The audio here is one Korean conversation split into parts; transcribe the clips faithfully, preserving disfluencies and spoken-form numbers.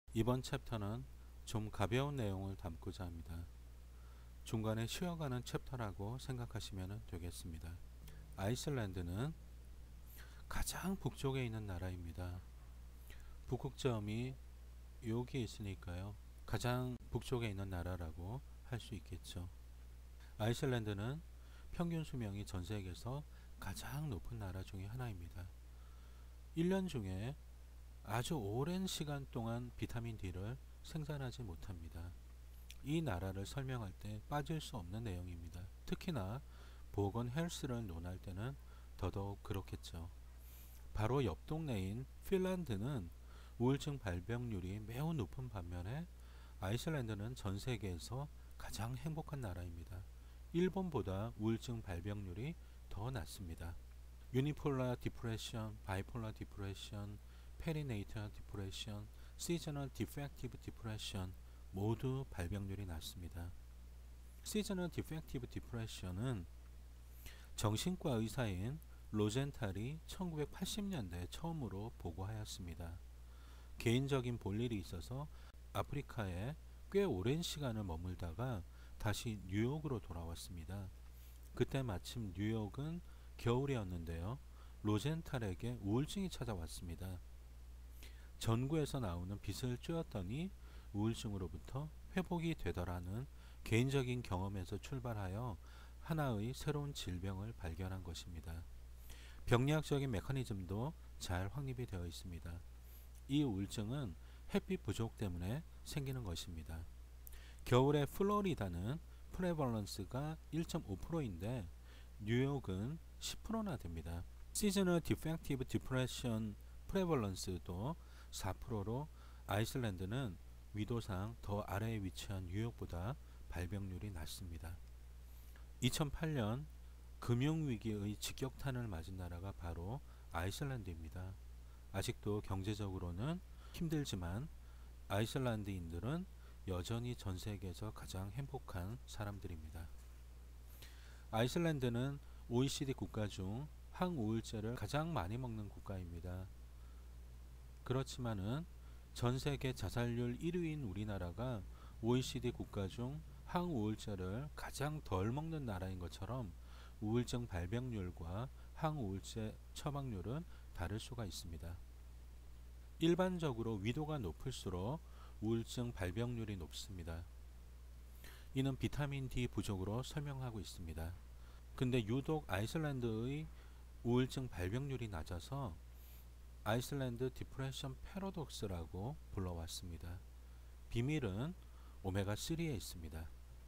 이번 챕터는 좀 가벼운 내용을 담고자 합니다. 중간에 쉬어가는 챕터라고 생각하시면 되겠습니다. 아이슬란드는 가장 북쪽에 있는 나라입니다. 북극점이 여기 있으니까요. 가장 북쪽에 있는 나라라고 할 수 있겠죠. 아이슬란드는 평균 수명이 전 세계에서 가장 높은 나라 중에 하나입니다. 일 년 중에 아주 오랜 시간 동안 비타민 D를 생산하지 못합니다. 이 나라를 설명할 때 빠질 수 없는 내용입니다. 특히나 보건 헬스를 논할 때는 더더욱 그렇겠죠. 바로 옆 동네인 핀란드는 우울증 발병률이 매우 높은 반면에 아이슬란드는 전 세계에서 가장 행복한 나라입니다. 일본보다 우울증 발병률이 더 낮습니다. 유니폴라 디프레션, 바이폴라 디프레션, 페리네이탈 디프레션, 시저널 디펙티브 디프레션 모두 발병률이 낮습니다. 시저널 디펙티브 디프레션은 정신과 의사인 로젠탈이 천구백팔십 년대에 처음으로 보고하였습니다. 개인적인 볼일이 있어서 아프리카에 꽤 오랜 시간을 머물다가 다시 뉴욕으로 돌아왔습니다. 그때 마침 뉴욕은 겨울이었는데요. 로젠탈에게 우울증이 찾아왔습니다. 전구에서 나오는 빛을 쬐었더니 우울증으로부터 회복이 되더라는 개인적인 경험에서 출발하여 하나의 새로운 질병을 발견한 것입니다. 병리학적인 메커니즘도 잘 확립이 되어 있습니다. 이 우울증은 햇빛 부족 때문에 생기는 것입니다. 겨울에 플로리다는 프레벌런스가 일 점 오 퍼센트인데 뉴욕은 십 퍼센트나 됩니다. 시즈널 디펙티브 디프레션 프레벌런스도 사 퍼센트로 아이슬란드는 위도상 더 아래에 위치한 뉴욕보다 발병률이 낮습니다. 이천팔 년 금융위기의 직격탄을 맞은 나라가 바로 아이슬란드입니다. 아직도 경제적으로는 힘들지만 아이슬란드인들은 여전히 전 세계에서 가장 행복한 사람들입니다. 아이슬란드는 오이시디 국가 중 항우울제를 가장 많이 먹는 국가입니다. 그렇지만은 전 세계 자살률 일 위인 우리나라가 오이시디 국가 중 항우울제를 가장 덜 먹는 나라인 것처럼 우울증 발병률과 항우울제 처방률은 다를 수가 있습니다. 일반적으로 위도가 높을수록 우울증 발병률이 높습니다. 이는 비타민 D 부족으로 설명하고 있습니다. 근데 유독 아이슬란드의 우울증 발병률이 낮아서 아이슬란드 디프레션 패러독스라고 불러왔습니다. 비밀은 오메가 쓰리에 있습니다.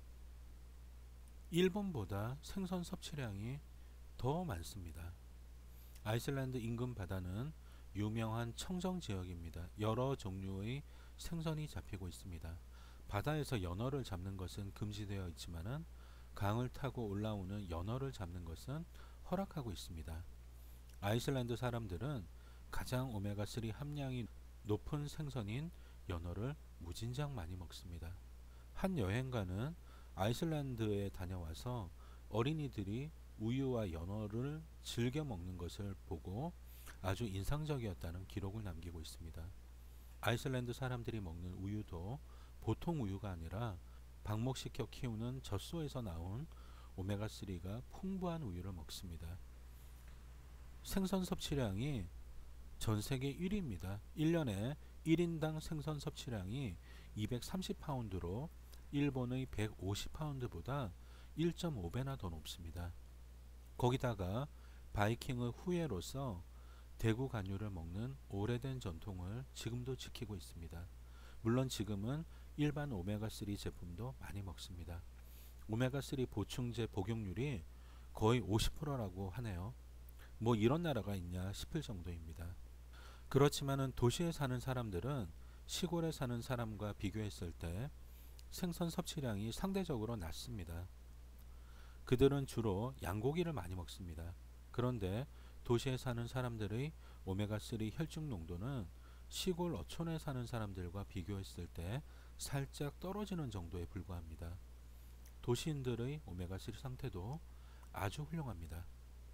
일본보다 생선 섭취량이 더 많습니다. 아이슬란드 인근 바다는 유명한 청정 지역입니다. 여러 종류의 생선이 잡히고 있습니다. 바다에서 연어를 잡는 것은 금지되어 있지만 강을 타고 올라오는 연어를 잡는 것은 허락하고 있습니다. 아이슬란드 사람들은 가장 오메가 쓰리 함량이 높은 생선인 연어를 무진장 많이 먹습니다. 한 여행가는 아이슬란드에 다녀와서 어린이들이 우유와 연어를 즐겨 먹는 것을 보고 아주 인상적이었다는 기록을 남기고 있습니다. 아이슬란드 사람들이 먹는 우유도 보통 우유가 아니라 방목시켜 키우는 젖소에서 나온 오메가 쓰리가 풍부한 우유를 먹습니다. 생선 섭취량이 전 세계 일 위입니다. 일 년에 일 인당 생선 섭취량이 이백삼십 파운드로 일본의 백오십 파운드보다 일 점 오 배나 더 높습니다. 거기다가 바이킹의 후예로서 대구 간류를 먹는 오래된 전통을 지금도 지키고 있습니다. 물론 지금은 일반 오메가 쓰리 제품도 많이 먹습니다. 오메가 쓰리 보충제 복용률이 거의 오십 퍼센트라고 하네요. 뭐 이런 나라가 있냐 싶을 정도입니다. 그렇지만은 도시에 사는 사람들은 시골에 사는 사람과 비교했을 때 생선 섭취량이 상대적으로 낮습니다. 그들은 주로 양고기를 많이 먹습니다. 그런데 도시에 사는 사람들의 오메가 쓰리 혈중 농도는 시골 어촌에 사는 사람들과 비교했을 때 살짝 떨어지는 정도에 불과합니다. 도시인들의 오메가 쓰리 상태도 아주 훌륭합니다.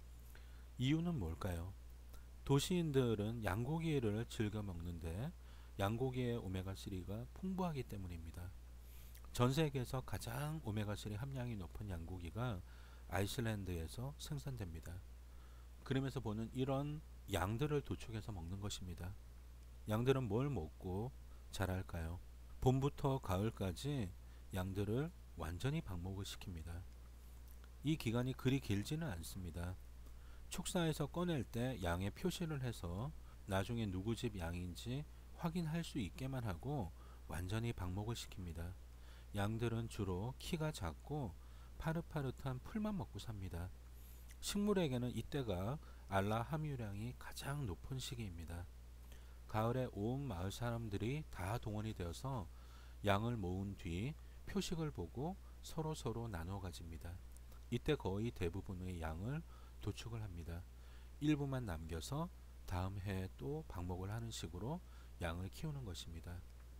이유는 뭘까요? 도시인들은 양고기를 즐겨 먹는데 양고기의 오메가삼가 풍부하기 때문입니다. 전 세계에서 가장 오메가삼 함량이 높은 양고기가 아이슬란드에서 생산됩니다. 그림에서 보는 이런 양들을 도축해서 먹는 것입니다. 양들은 뭘 먹고 자랄까요? 봄부터 가을까지 양들을 완전히 방목을 시킵니다. 이 기간이 그리 길지는 않습니다. 축사에서 꺼낼 때 양의 표시를 해서 나중에 누구 집 양인지 확인할 수 있게만 하고 완전히 방목을 시킵니다. 양들은 주로 키가 작고 파릇파릇한 풀만 먹고 삽니다. 식물에게는 이때가 알라 함유량이 가장 높은 시기입니다. 가을에 온 마을 사람들이 다 동원이 되어서 양을 모은 뒤 표식을 보고 서로서로 나누어 가집니다. 이때 거의 대부분의 양을 도축을 합니다. 일부만 남겨서 다음 해에 또 방목을 하는 식으로 양을 키우는 것입니다.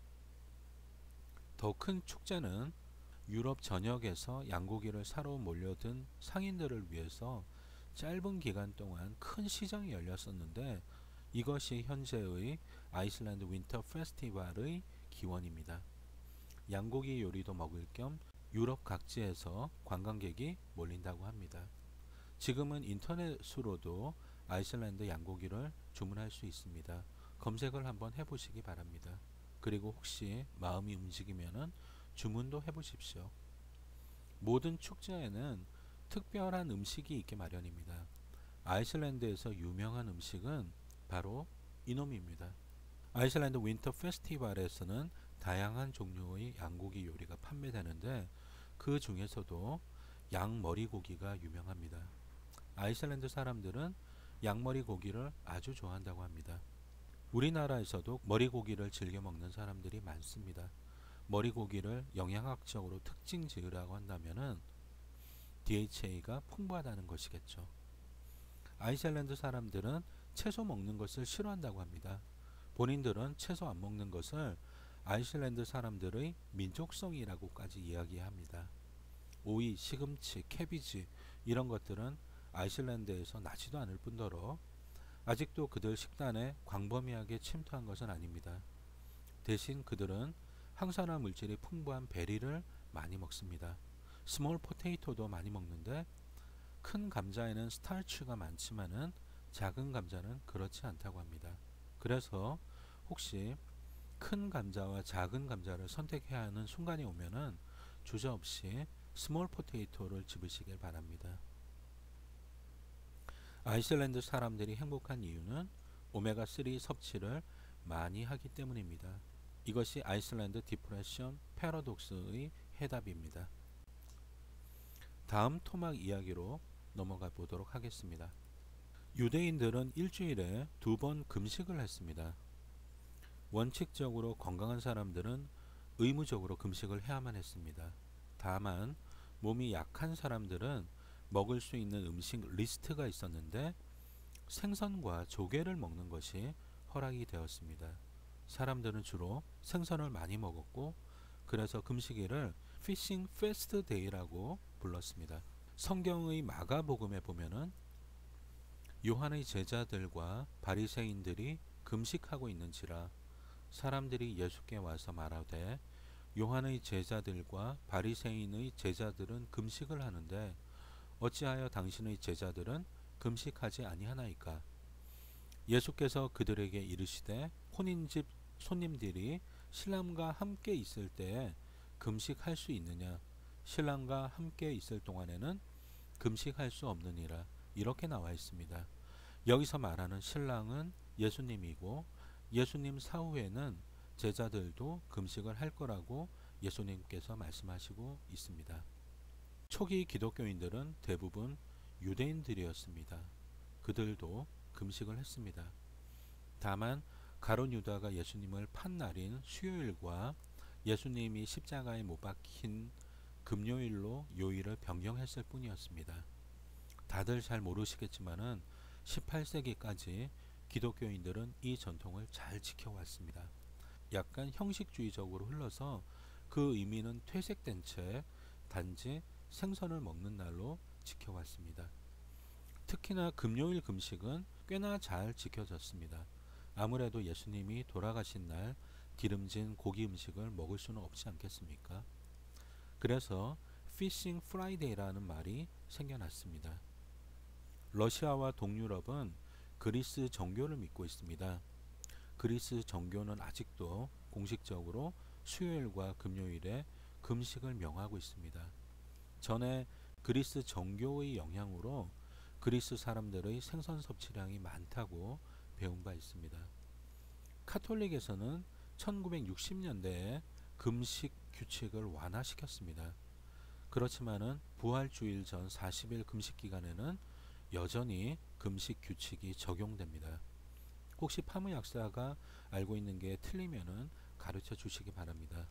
더 큰 축제는 유럽 전역에서 양고기를 사러 몰려든 상인들을 위해서 짧은 기간 동안 큰 시장이 열렸었는데 이것이 현재의 아이슬란드 윈터 페스티벌의 기원입니다. 양고기 요리도 먹을 겸 유럽 각지에서 관광객이 몰린다고 합니다. 지금은 인터넷으로도 아이슬란드 양고기를 주문할 수 있습니다. 검색을 한번 해보시기 바랍니다. 그리고 혹시 마음이 움직이면은 주문도 해보십시오. 모든 축제에는 특별한 음식이 있기 마련입니다. 아이슬란드에서 유명한 음식은 바로 이놈입니다. 아이슬란드 윈터 페스티벌에서는 다양한 종류의 양고기 요리가 판매되는데 그 중에서도 양머리 고기가 유명합니다. 아이슬란드 사람들은 양머리 고기를 아주 좋아한다고 합니다. 우리나라에서도 머리고기를 즐겨 먹는 사람들이 많습니다. 머리고기를 영양학적으로 특징 지으라고 한다면은 디에이치에이가 풍부하다는 것이겠죠. 아이슬란드 사람들은 채소 먹는 것을 싫어한다고 합니다. 본인들은 채소 안 먹는 것을 아이슬란드 사람들의 민족성이라고까지 이야기합니다. 오이, 시금치, 캐비지 이런 것들은 아이슬란드에서 나지도 않을 뿐더러 아직도 그들 식단에 광범위하게 침투한 것은 아닙니다. 대신 그들은 항산화 물질이 풍부한 베리를 많이 먹습니다. 스몰 포테이토도 많이 먹는데 큰 감자에는 스타치가 많지만은 작은 감자는 그렇지 않다고 합니다. 그래서 혹시 큰 감자와 작은 감자를 선택해야 하는 순간이 오면은 주저없이 스몰 포테이토를 집으시길 바랍니다. 아이슬란드 사람들이 행복한 이유는 오메가삼 섭취를 많이 하기 때문입니다. 이것이 아이슬란드 디프레션 패러독스의 해답입니다. 다음 토막 이야기로 넘어가 보도록 하겠습니다. 유대인들은 일주일에 두 번 금식을 했습니다. 원칙적으로 건강한 사람들은 의무적으로 금식을 해야만 했습니다. 다만 몸이 약한 사람들은 먹을 수 있는 음식 리스트가 있었는데 생선과 조개를 먹는 것이 허락이 되었습니다. 사람들은 주로 생선을 많이 먹었고 그래서 금식일을 피싱 페스트 데이라고 불렀습니다. 성경의 마가복음에 보면은 요한의 제자들과 바리새인들이 금식하고 있는지라 사람들이 예수께 와서 말하되 요한의 제자들과 바리새인의 제자들은 금식을 하는데 어찌하여 당신의 제자들은 금식하지 아니하나이까? 예수께서 그들에게 이르시되 혼인집 손님들이 신랑과 함께 있을 때에 금식할 수 있느냐? 신랑과 함께 있을 동안에는 금식할 수 없느니라. 이렇게 나와 있습니다. 여기서 말하는 신랑은 예수님이고 예수님 사후에는 제자들도 금식을 할 거라고 예수님께서 말씀하시고 있습니다. 초기 기독교인들은 대부분 유대인들이었습니다. 그들도 금식을 했습니다. 다만 가룟 유다가 예수님을 판 날인 수요일과 예수님이 십자가에 못 박힌 금요일로 요일을 변경했을 뿐이었습니다. 다들 잘 모르시겠지만은 십팔 세기까지 기독교인들은 이 전통을 잘 지켜왔습니다. 약간 형식주의적으로 흘러서 그 의미는 퇴색된 채 단지 생선을 먹는 날로 지켜왔습니다. 특히나 금요일 금식은 꽤나 잘 지켜졌습니다. 아무래도 예수님이 돌아가신 날 기름진 고기 음식을 먹을 수는 없지 않겠습니까? 그래서 피싱 프라이데이라는 말이 생겨났습니다. 러시아와 동유럽은 그리스 정교를 믿고 있습니다. 그리스 정교는 아직도 공식적으로 수요일과 금요일에 금식을 명하고 있습니다. 전에 그리스 정교의 영향으로 그리스 사람들의 생선 섭취량이 많다고 배운 바 있습니다. 카톨릭에서는 천구백육십 년대에 금식 규칙을 완화시켰습니다. 그렇지만은 부활주일 전 사십 일 금식 기간에는 여전히 금식 규칙이 적용됩니다. 혹시 파무 약사가 알고 있는 게 틀리면은 가르쳐 주시기 바랍니다.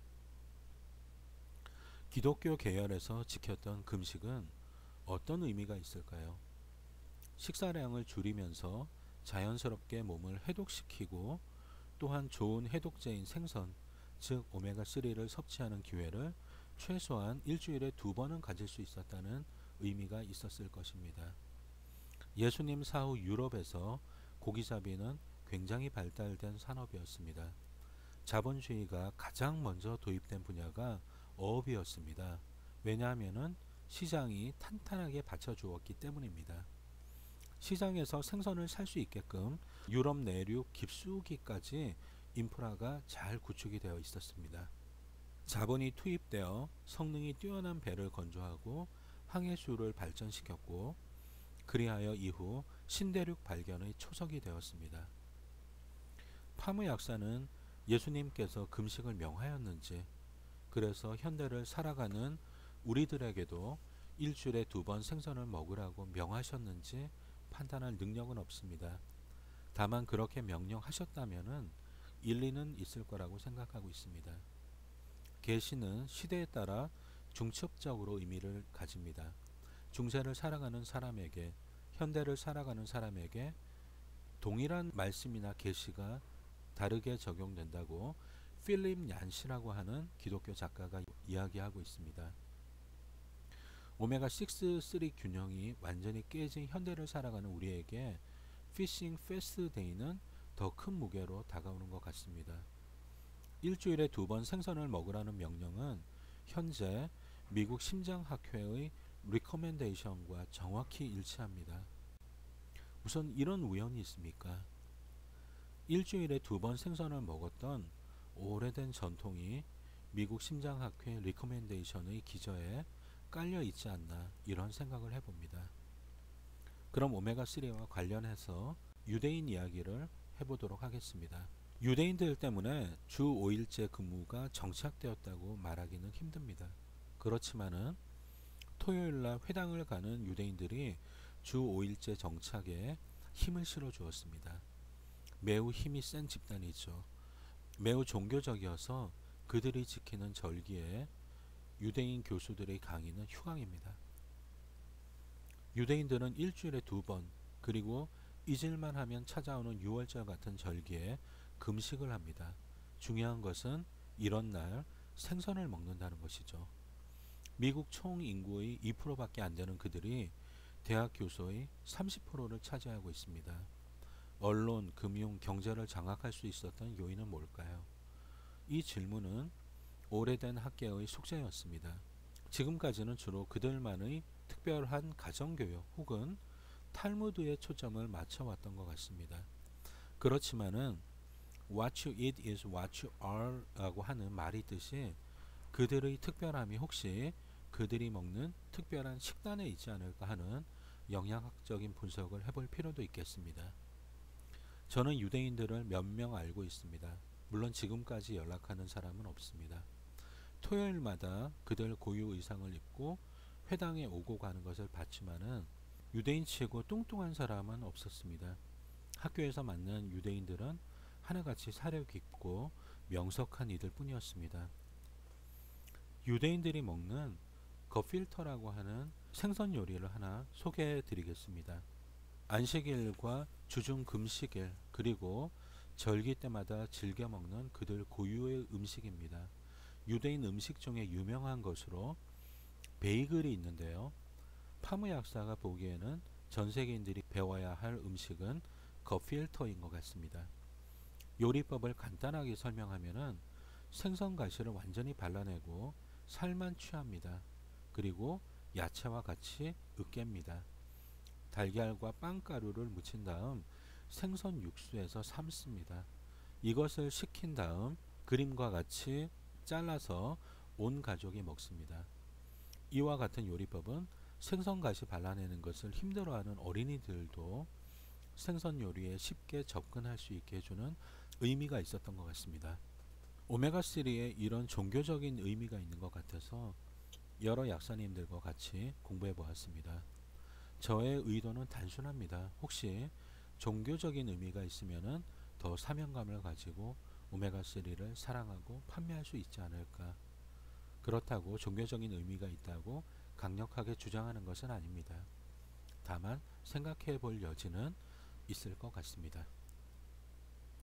기독교 계열에서 지켰던 금식은 어떤 의미가 있을까요? 식사량을 줄이면서 자연스럽게 몸을 해독시키고 또한 좋은 해독제인 생선, 즉 오메가삼을 섭취하는 기회를 최소한 일주일에 두 번은 가질 수 있었다는 의미가 있었을 것입니다. 예수님 사후 유럽에서 고기잡이는 굉장히 발달된 산업이었습니다. 자본주의가 가장 먼저 도입된 분야가 어업이었습니다. 왜냐하면 시장이 탄탄하게 받쳐주었기 때문입니다. 시장에서 생선을 살 수 있게끔 유럽 내륙 깊숙이까지 인프라가 잘 구축이 되어 있었습니다. 자본이 투입되어 성능이 뛰어난 배를 건조하고 항해수를 발전시켰고 그리하여 이후 신대륙 발견의 초석이 되었습니다. 파무 약사는 예수님께서 금식을 명하였는지, 그래서 현대를 살아가는 우리들에게도 일주일에 두 번 생선을 먹으라고 명하셨는지 판단할 능력은 없습니다. 다만 그렇게 명령하셨다면은 일리는 있을 거라고 생각하고 있습니다. 계시는 시대에 따라 중첩적으로 의미를 가집니다. 중세를 살아가는 사람에게, 현대를 살아가는 사람에게 동일한 말씀이나 계시가 다르게 적용된다고 필립 얀시라고 하는 기독교 작가가 이야기하고 있습니다. 오메가 육, 삼 균형이 완전히 깨진 현대를 살아가는 우리에게 피싱 패스트 데이는 더 큰 무게로 다가오는 것 같습니다. 일주일에 두 번 생선을 먹으라는 명령은 현재 미국 심장학회의 리커멘데이션과 정확히 일치합니다. 우선 이런 우연이 있습니까? 일주일에 두 번 생선을 먹었던 오래된 전통이 미국 심장학회 리커멘데이션의 기저에 깔려 있지 않나, 이런 생각을 해봅니다. 그럼 오메가 삼과 관련해서 유대인 이야기를 해보도록 하겠습니다. 유대인들 때문에 주 오 일제 근무가 정착되었다고 말하기는 힘듭니다. 그렇지만은 토요일날 회당을 가는 유대인들이 주 오 일제 정착에 힘을 실어 주었습니다. 매우 힘이 센 집단이죠. 매우 종교적이어서 그들이 지키는 절기에 유대인 교수들의 강의는 휴강입니다. 유대인들은 일주일에 두 번, 그리고 잊을만 하면 찾아오는 유월절 같은 절기에 금식을 합니다. 중요한 것은 이런 날 생선을 먹는다는 것이죠. 미국 총 인구의 이 퍼센트밖에 안 되는 그들이 대학 교수의 삼십 퍼센트를 차지하고 있습니다. 언론, 금융, 경제를 장악할 수 있었던 요인은 뭘까요? 이 질문은 오래된 학계의 숙제였습니다. 지금까지는 주로 그들만의 특별한 가정교육 혹은 탈무드에 초점을 맞춰왔던 것 같습니다. 그렇지만은 What you eat is what you are 라고 하는 말이 있듯이 그들의 특별함이 혹시 그들이 먹는 특별한 식단에 있지 않을까 하는 영양학적인 분석을 해볼 필요도 있겠습니다. 저는 유대인들을 몇 명 알고 있습니다. 물론 지금까지 연락하는 사람은 없습니다. 토요일마다 그들 고유 의상을 입고 회당에 오고 가는 것을 봤지만은 유대인치고 뚱뚱한 사람은 없었습니다. 학교에서 만난 유대인들은 하나같이 사려 깊고 명석한 이들 뿐이었습니다. 유대인들이 먹는 거필터라고 하는 생선 요리를 하나 소개해 드리겠습니다. 안식일과 주중 금식일 그리고 절기 때마다 즐겨 먹는 그들 고유의 음식입니다. 유대인 음식 중에 유명한 것으로 베이글이 있는데요. 파무 약사가 보기에는 전 세계인들이 배워야 할 음식은 겉필터인 것 같습니다. 요리법을 간단하게 설명하면은 생선 가시를 완전히 발라내고 살만 취합니다. 그리고 야채와 같이 으깹니다. 달걀과 빵가루를 묻힌 다음 생선 육수에서 삶습니다. 이것을 식힌 다음 그림과 같이 잘라서 온 가족이 먹습니다. 이와 같은 요리법은 생선 가시 발라내는 것을 힘들어하는 어린이들도 생선 요리에 쉽게 접근할 수 있게 해주는 의미가 있었던 것 같습니다. 오메가삼에 이런 종교적인 의미가 있는 것 같아서 여러 약사님들과 같이 공부해 보았습니다. 저의 의도는 단순합니다. 혹시 종교적인 의미가 있으면 더 사명감을 가지고 오메가삼을 사랑하고 판매할 수 있지 않을까. 그렇다고 종교적인 의미가 있다고 강력하게 주장하는 것은 아닙니다. 다만 생각해 볼 여지는 있을 것 같습니다.